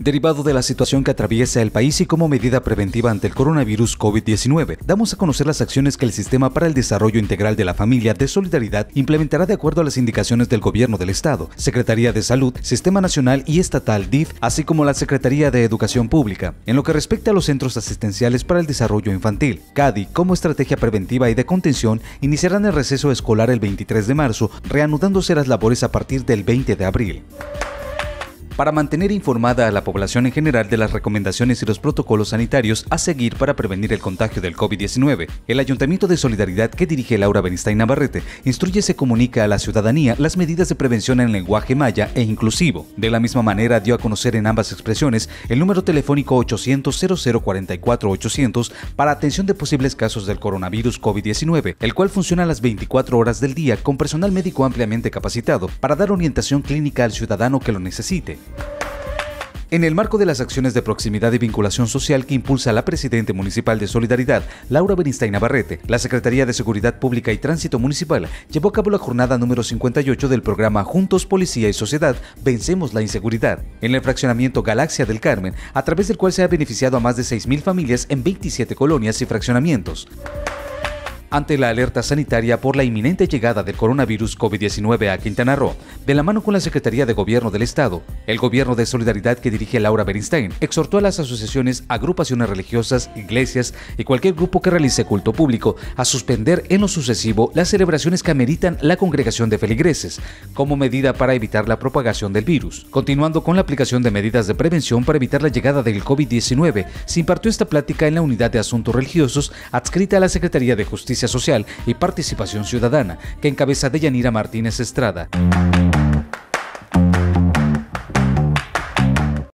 Derivado de la situación que atraviesa el país y como medida preventiva ante el coronavirus COVID-19, damos a conocer las acciones que el Sistema para el Desarrollo Integral de la Familia de Solidaridad implementará de acuerdo a las indicaciones del Gobierno del Estado, Secretaría de Salud, Sistema Nacional y Estatal DIF, así como la Secretaría de Educación Pública. En lo que respecta a los Centros Asistenciales para el Desarrollo Infantil, CADI, como estrategia preventiva y de contención, iniciarán el receso escolar el 23 de marzo, reanudándose las labores a partir del 20 de abril. Para mantener informada a la población en general de las recomendaciones y los protocolos sanitarios a seguir para prevenir el contagio del COVID-19, el Ayuntamiento de Solidaridad que dirige Laura Beristain Navarrete instruye y se comunica a la ciudadanía las medidas de prevención en lenguaje maya e inclusivo. De la misma manera dio a conocer en ambas expresiones el número telefónico 800-0044-800 para atención de posibles casos del coronavirus COVID-19, el cual funciona a las 24 horas del día con personal médico ampliamente capacitado para dar orientación clínica al ciudadano que lo necesite. En el marco de las acciones de proximidad y vinculación social que impulsa la Presidenta Municipal de Solidaridad, Laura Beristain Navarrete, la Secretaría de Seguridad Pública y Tránsito Municipal llevó a cabo la jornada número 58 del programa Juntos Policía y Sociedad, Vencemos la Inseguridad, en el fraccionamiento Galaxia del Carmen, a través del cual se ha beneficiado a más de 6,000 familias en 27 colonias y fraccionamientos. Ante la alerta sanitaria por la inminente llegada del coronavirus COVID-19 a Quintana Roo, de la mano con la Secretaría de Gobierno del Estado, el Gobierno de Solidaridad que dirige Laura Beristain exhortó a las asociaciones, agrupaciones religiosas, iglesias y cualquier grupo que realice culto público a suspender en lo sucesivo las celebraciones que ameritan la congregación de feligreses, como medida para evitar la propagación del virus. Continuando con la aplicación de medidas de prevención para evitar la llegada del COVID-19, se impartió esta plática en la Unidad de Asuntos Religiosos adscrita a la Secretaría de Justicia Social y Participación Ciudadana, que encabeza Deyanira Martínez Estrada.